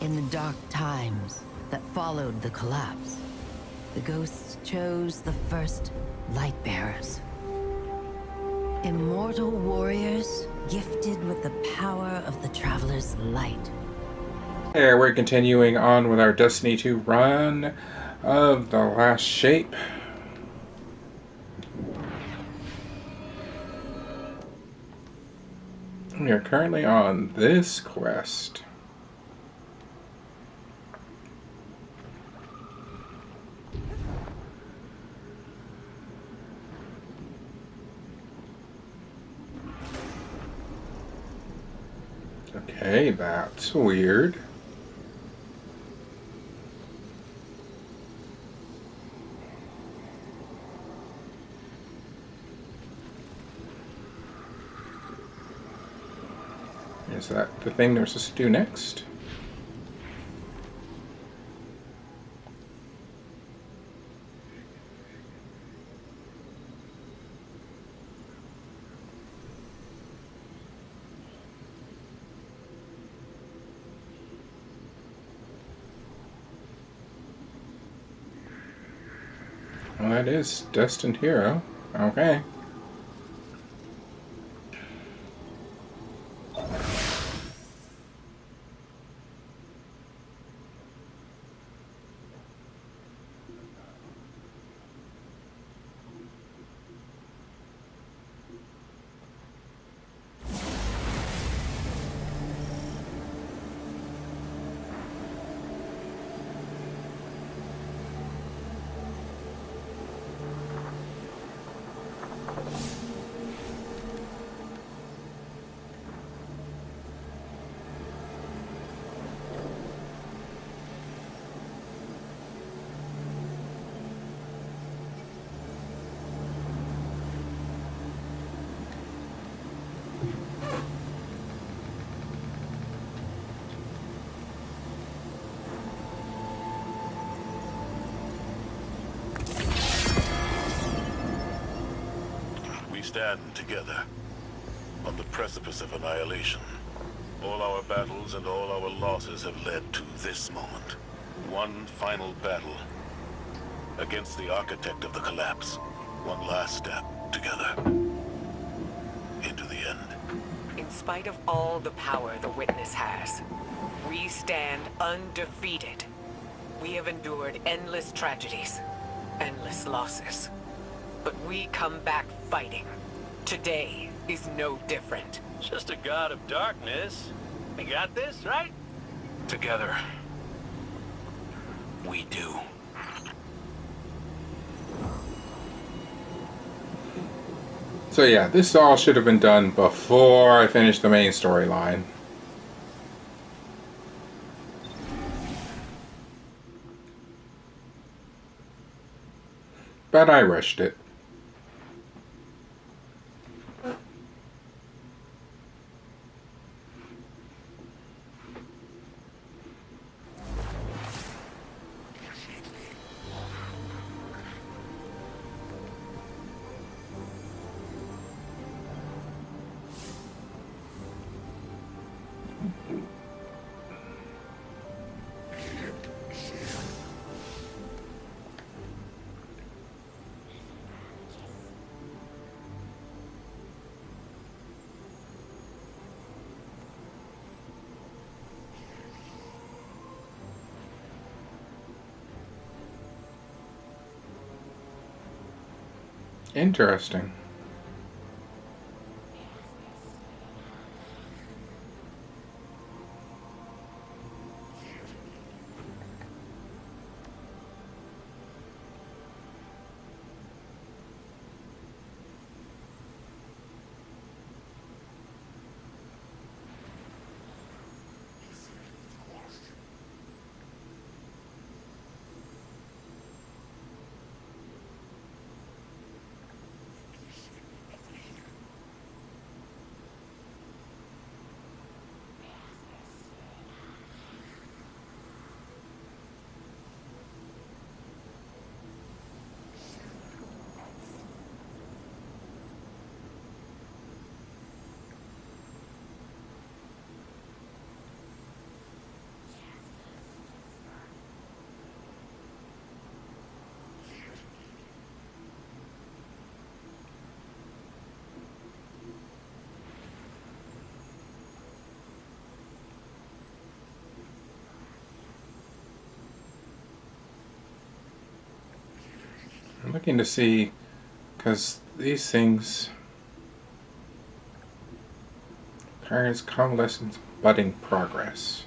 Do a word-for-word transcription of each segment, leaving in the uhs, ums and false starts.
In the dark times that followed the collapse, the ghosts chose the first light bearers. Immortal warriors gifted with the power of the Traveler's light. Here we're continuing on with our Destiny two run of The Last Shape. We are currently on this quest. Okay, that's weird. Is that the thing they're supposed to do next? Well, that is Destined Hero. Okay. Stand together on the precipice of annihilation. All our battles and all our losses have led to this moment. One final battle against the architect of the collapse. One last step together into the end. In spite of all the power the Witness has, we stand undefeated. We have endured endless tragedies, endless losses. But we come back fighting. Today is no different. Just a god of darkness. We got this, right? Together, we do. So yeah, this all should have been done before I finished the main storyline. But I rushed it. Interesting. looking to see, because these things, cards, convalescence, budding progress.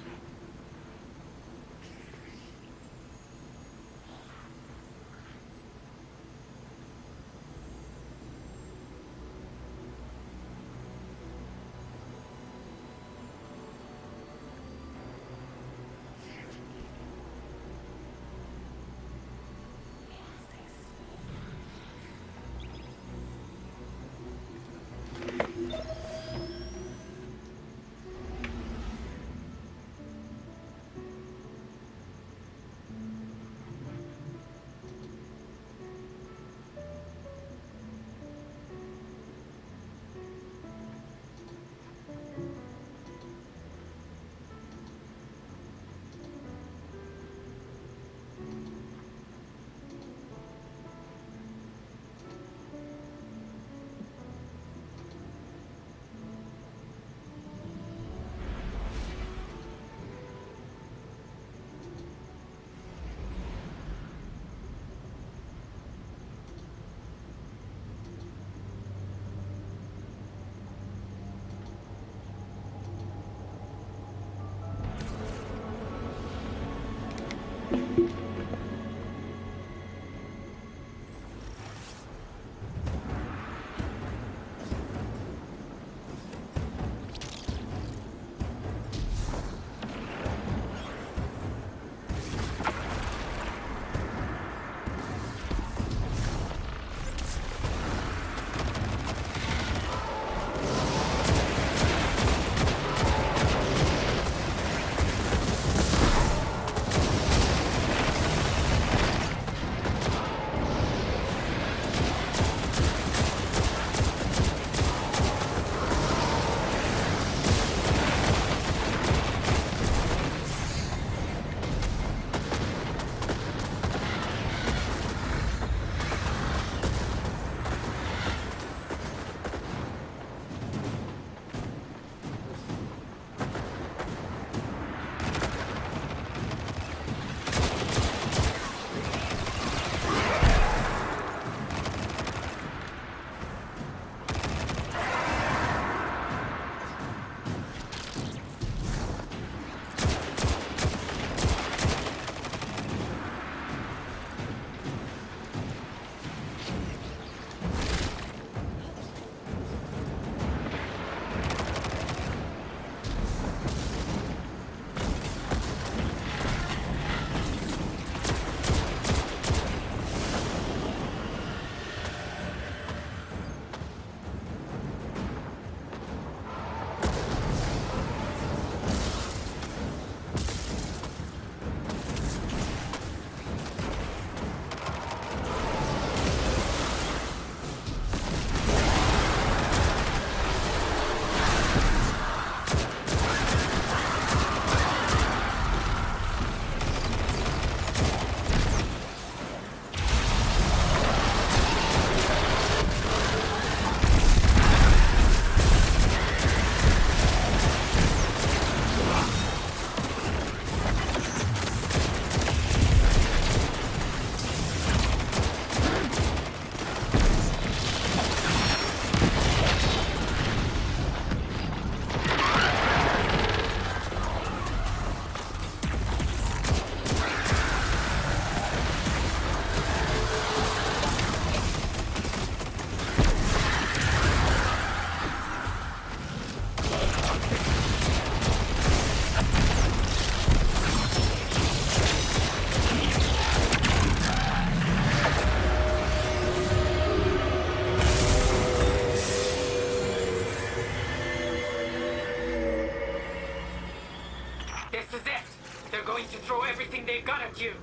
They've got at you.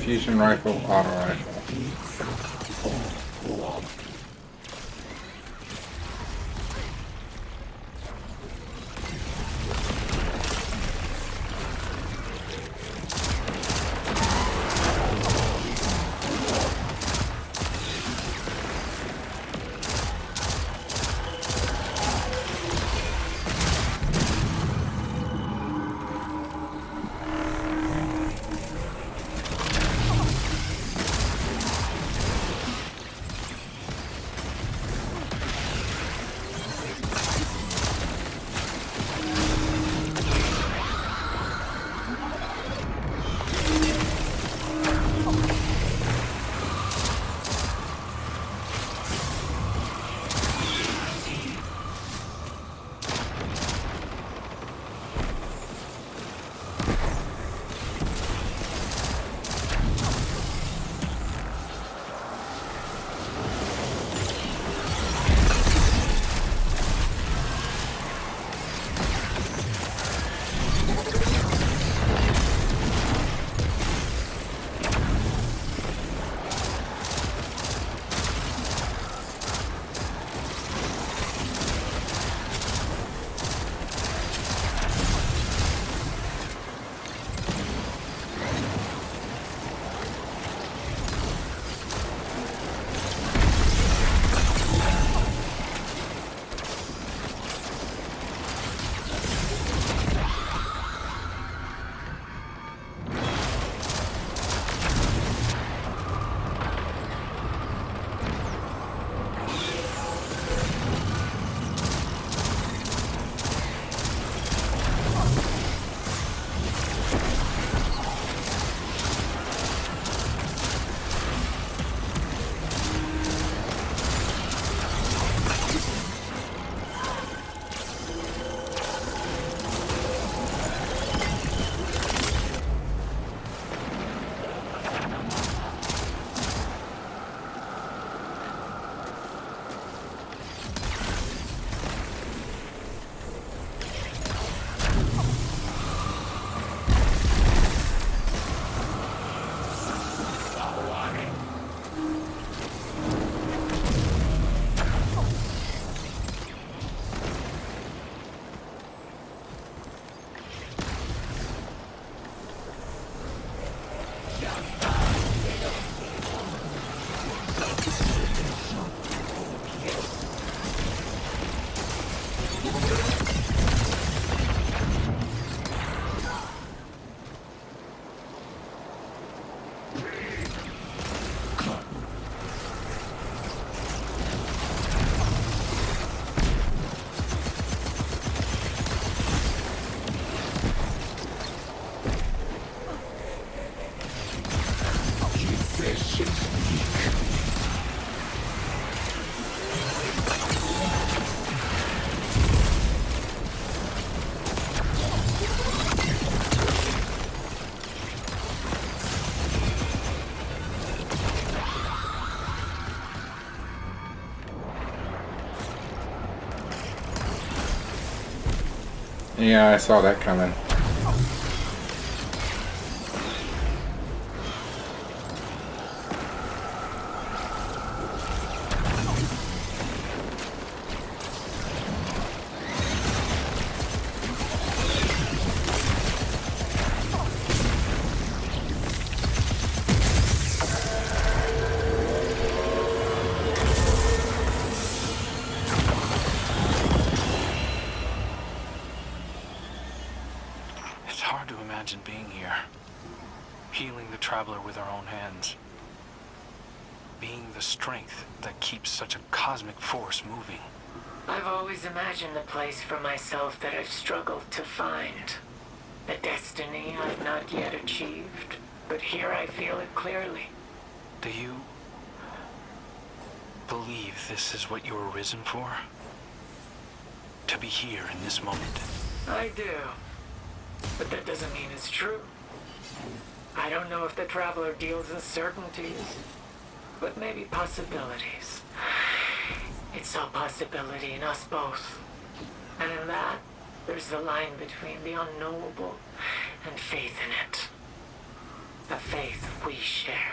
fusion rifle, auto rifle. Yeah, I saw that coming. Being here, healing the traveler with our own hands, being the strength that keeps such a cosmic force moving. I've always imagined a place for myself that I've struggled to find. A destiny I've not yet achieved, but here I feel it clearly. Do you believe this is what you were risen for? To be here in this moment? I do. But that doesn't mean it's true. I don't know if the Traveler deals in certainties, but maybe possibilities. It saw possibility in us both. And in that, there's the line between the unknowable and faith in it. The faith we share.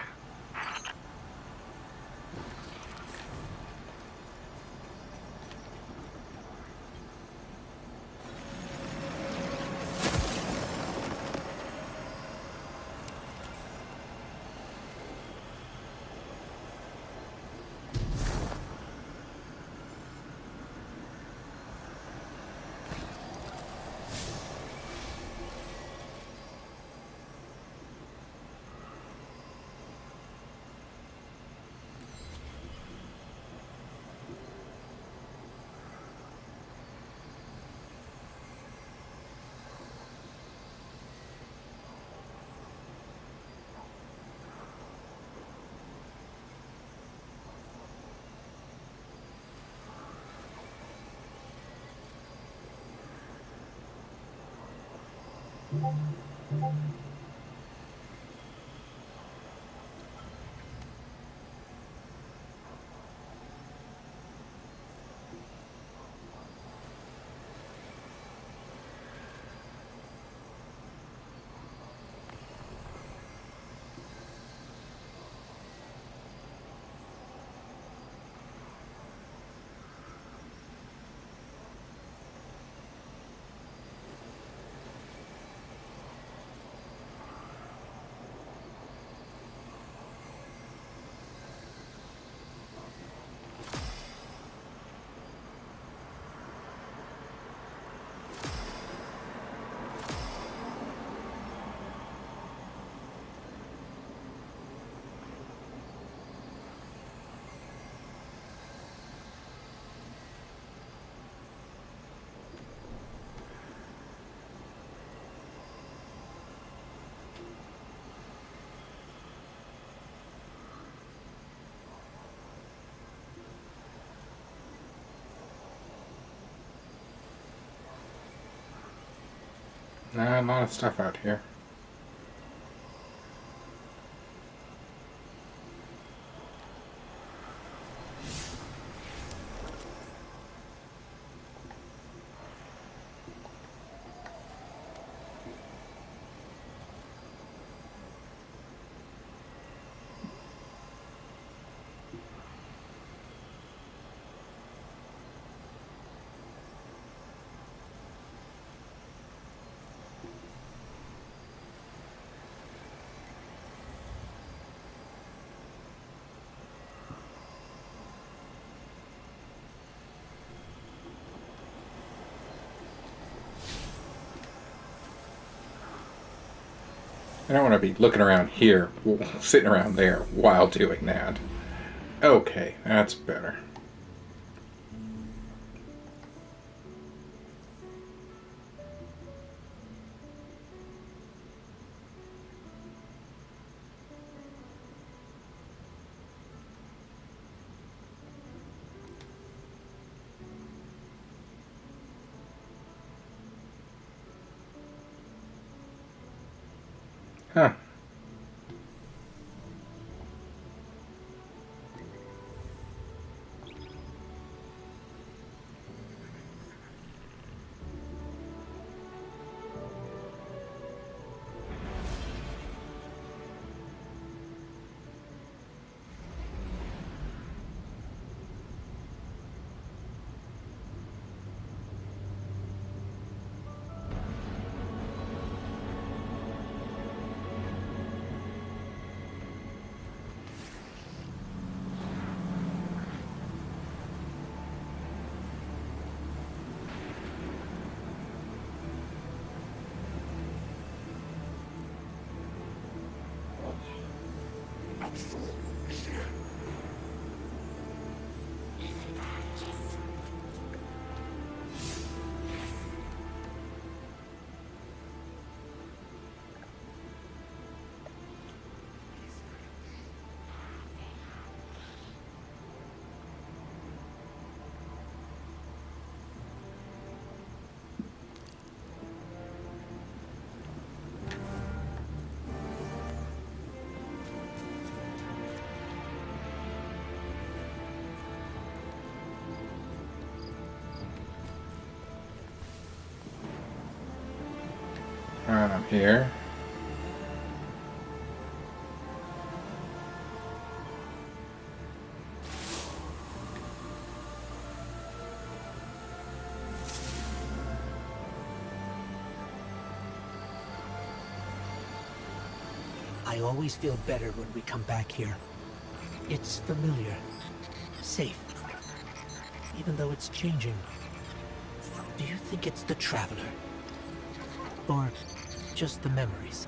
Nah, a lot of stuff out here. I don't want to be looking around here, sitting around there while doing that. Okay, that's better. Huh. Right up here. I always feel better when we come back here. It's familiar. Safe. Even though it's changing. Do you think it's the Traveler? Or just the memories?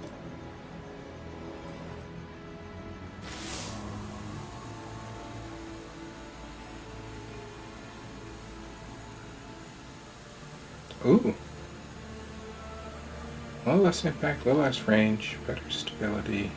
Ooh. Well, less impact, little less range, better stability.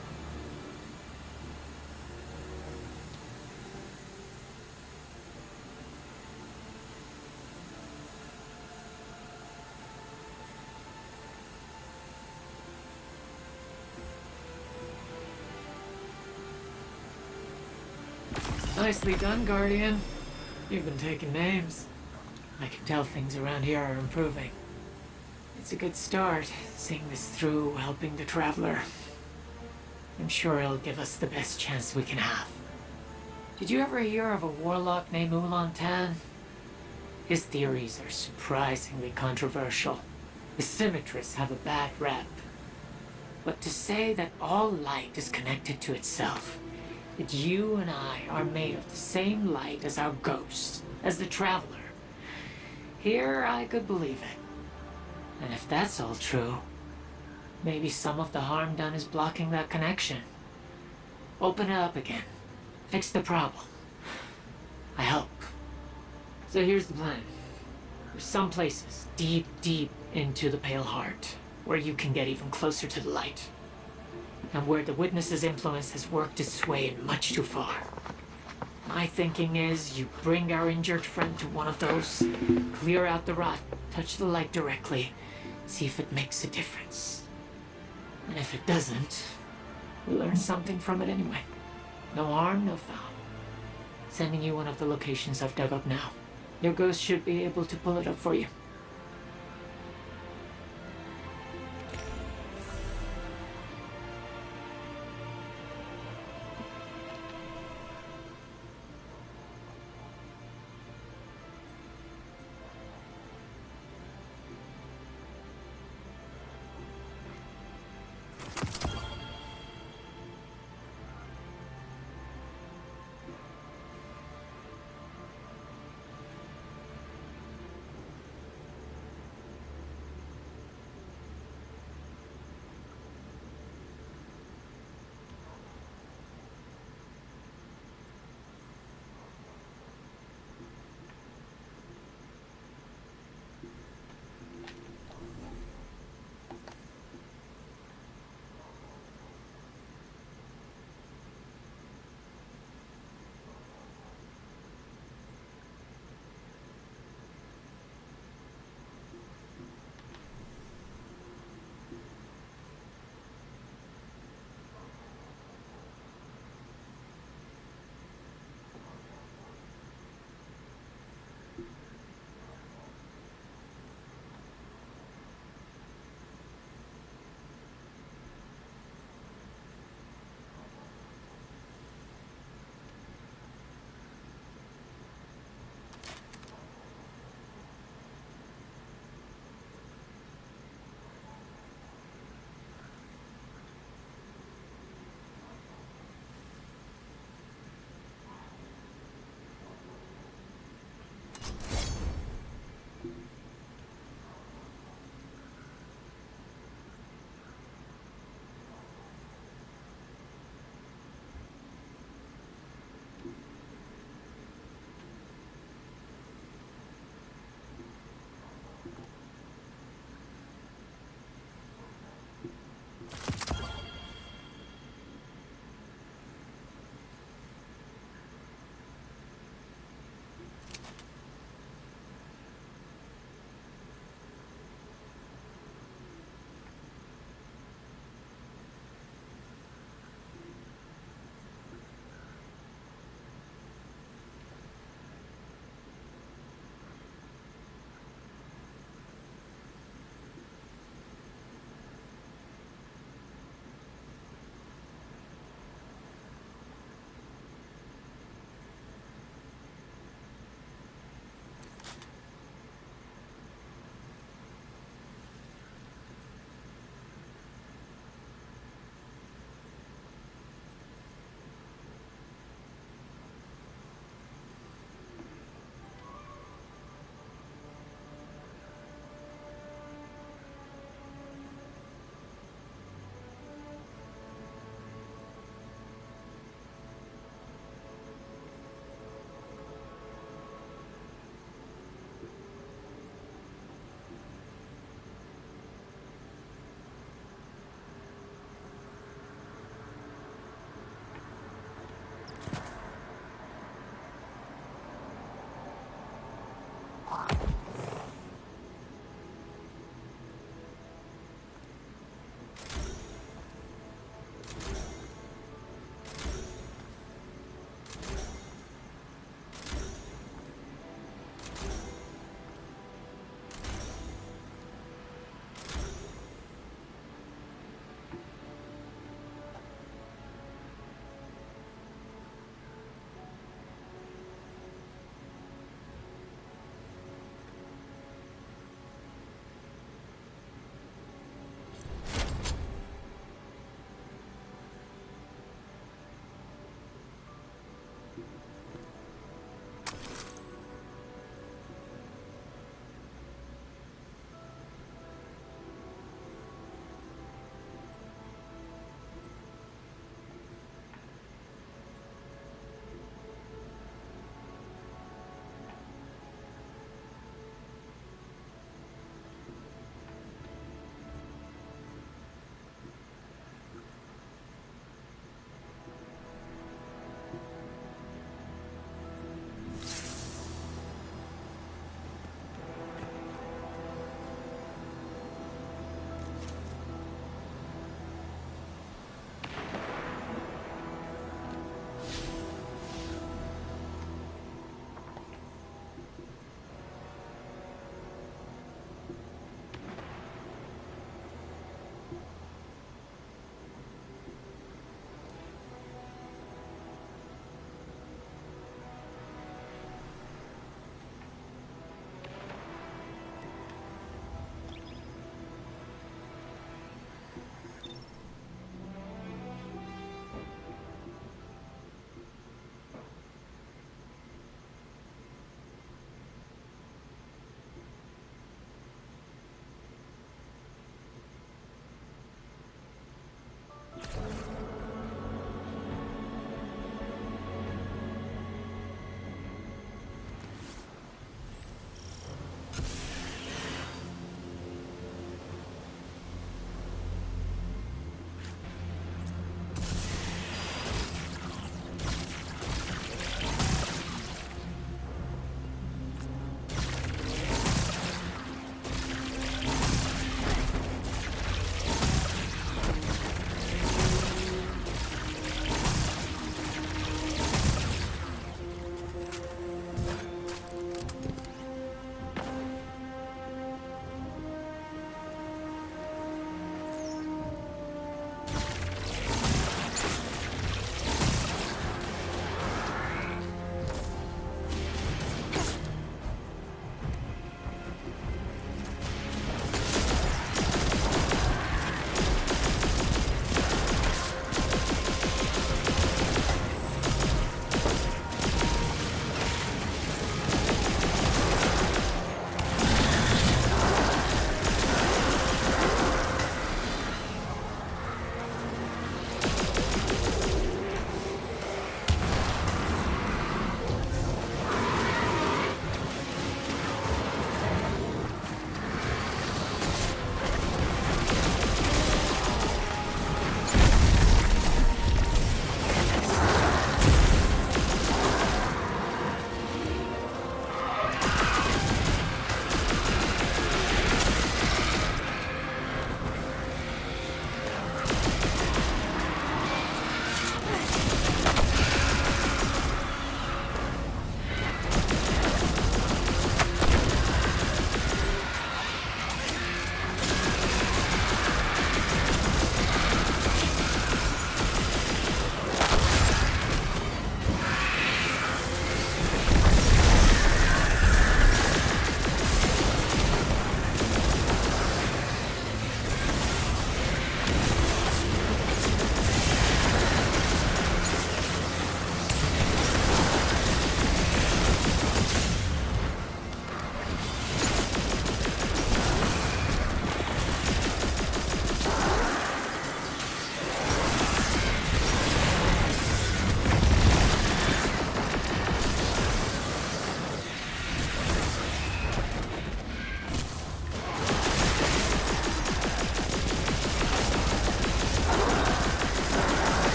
Nicely done, Guardian. You've been taking names. I can tell things around here are improving. It's a good start, seeing this through, helping the Traveler. I'm sure it'll give us the best chance we can have. Did you ever hear of a warlock named Ulan Tan? His theories are surprisingly controversial. The Symmetrists have a bad rep. But to say that all light is connected to itself, that you and I are made of the same light as our ghosts, as the Traveler, here I could believe it. And if that's all true, maybe some of the harm done is blocking that connection. Open it up again. Fix the problem. I hope. So here's the plan. There's some places deep, deep into the Pale Heart where you can get even closer to the light. And where the Witness's influence has worked its way in much too far. My thinking is you bring our injured friend to one of those, clear out the rot, touch the light directly, see if it makes a difference. And if it doesn't, we learn something from it anyway. No harm, no foul. Sending you one of the locations I've dug up now. Your ghost should be able to pull it up for you.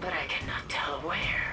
but I cannot tell where.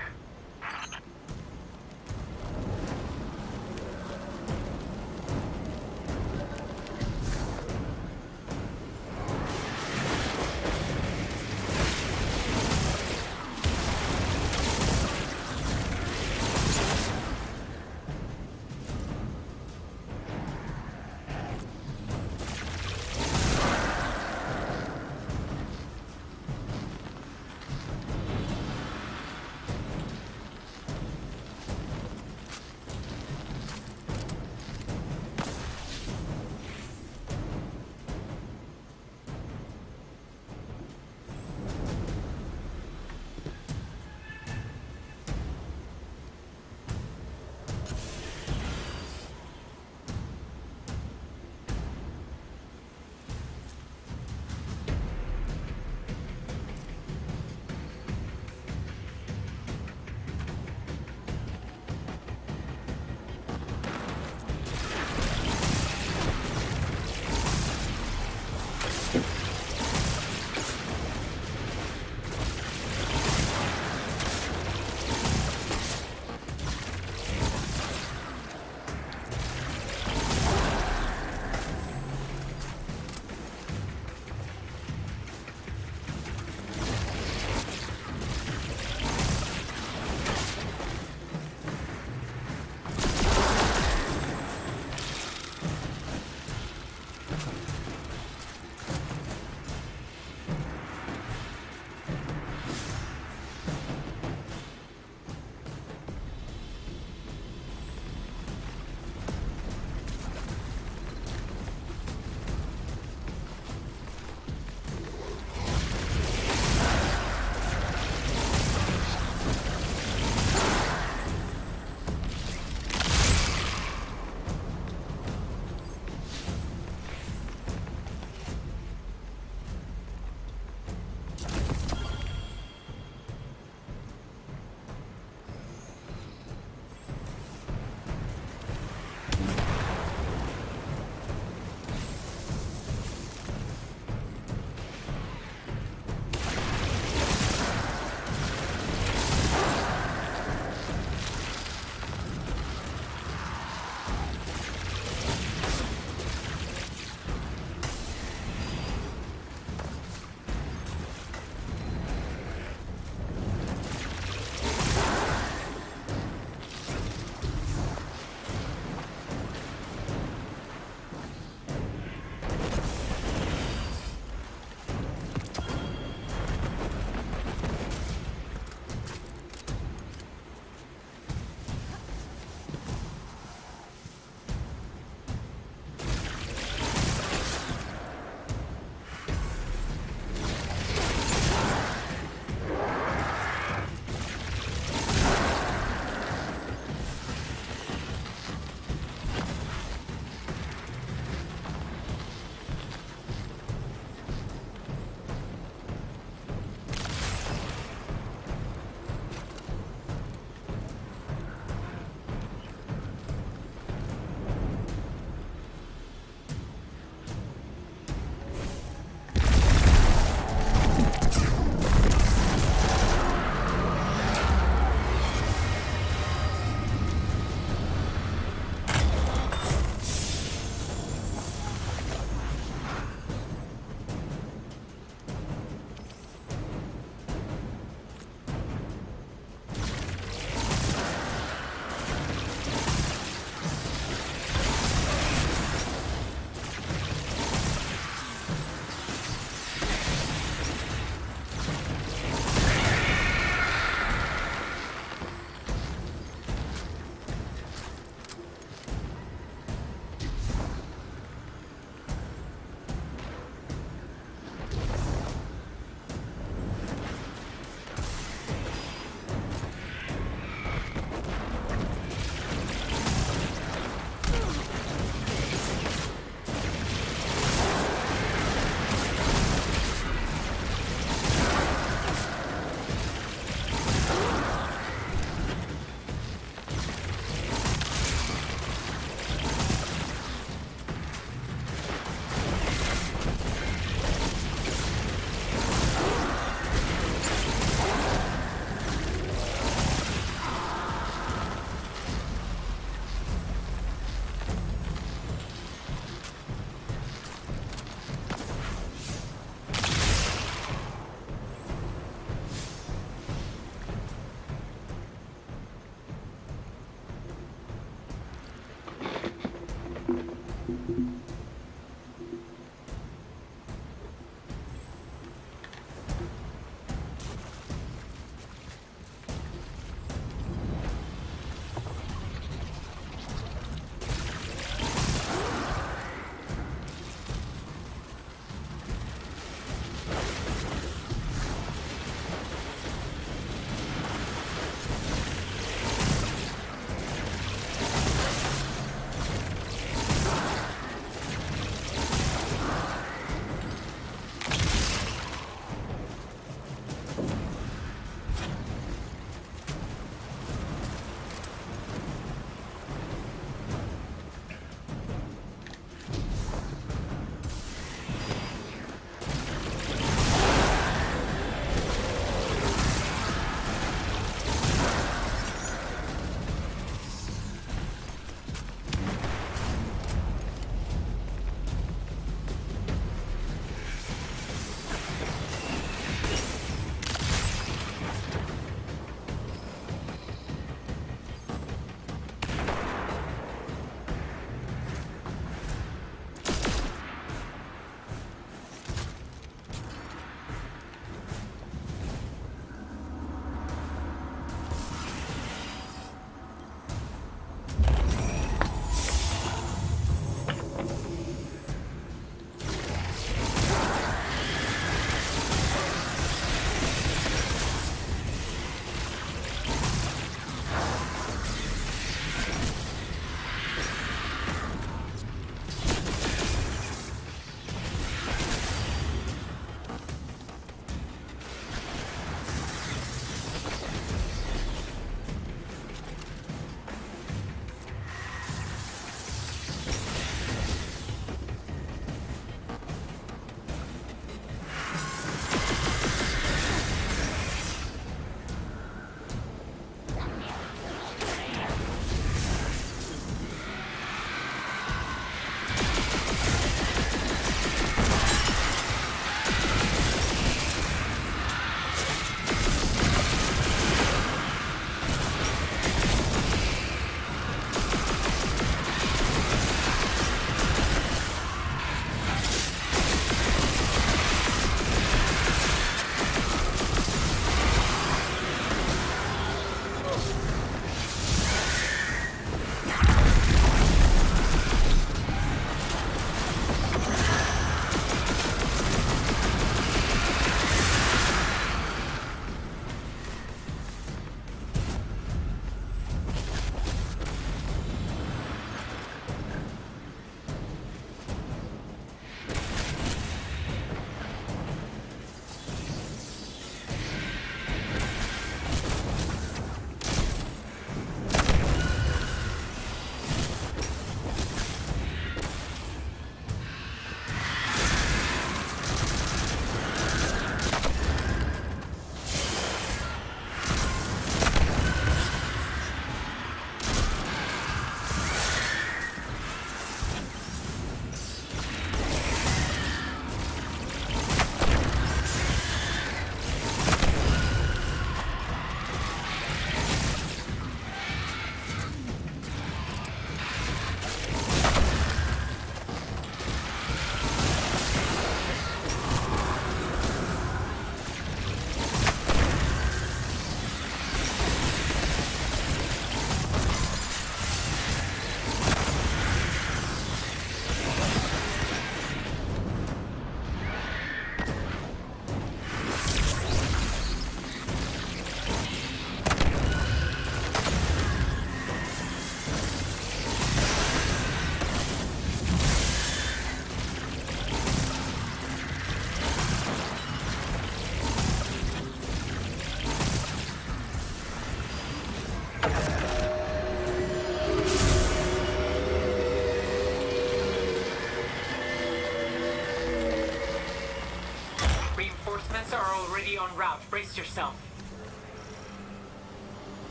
Brace yourself.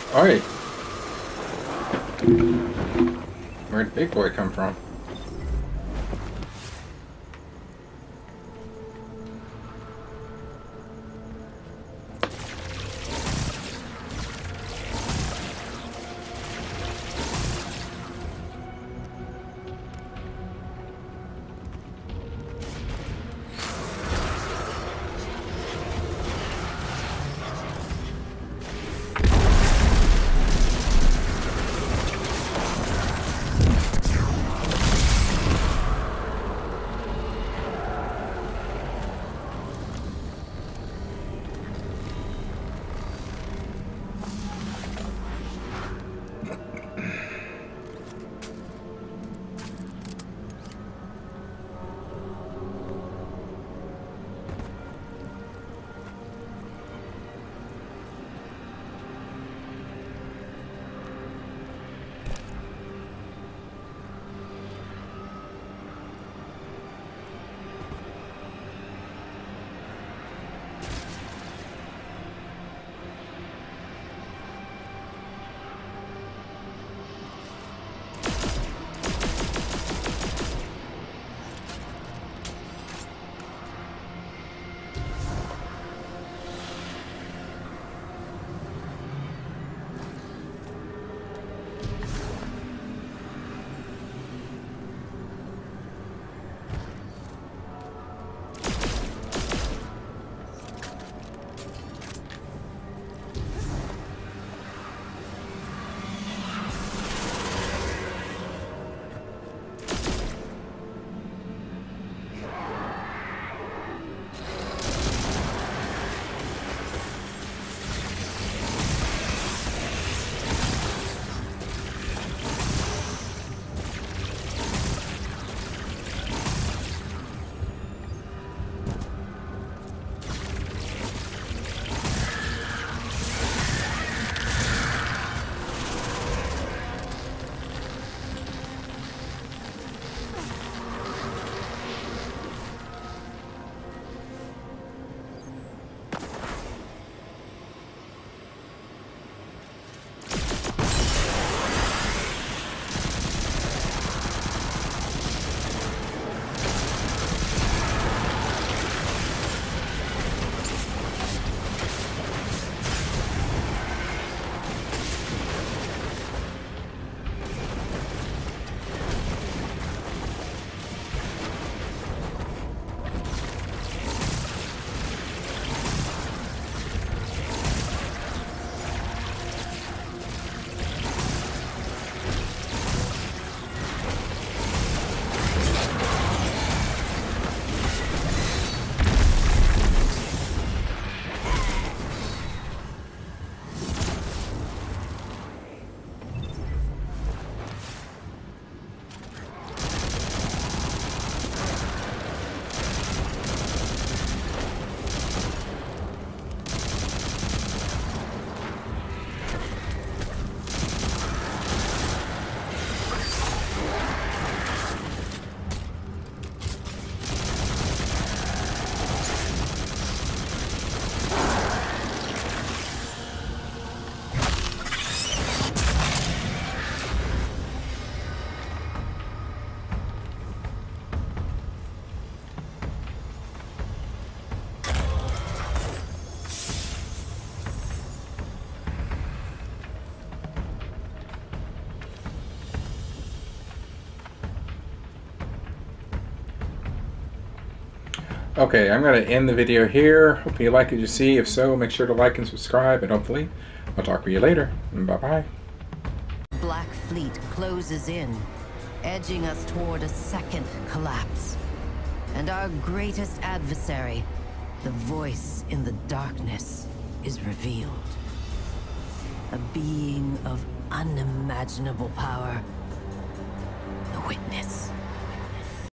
Alright. Where'd Big Boy come from? Okay, I'm going to end the video here. Hope you like what you see. If so, make sure to like and subscribe, and hopefully I'll talk with you later. Bye-bye. Black Fleet closes in, edging us toward a second collapse. And our greatest adversary, the voice in the darkness, is revealed. A being of unimaginable power. The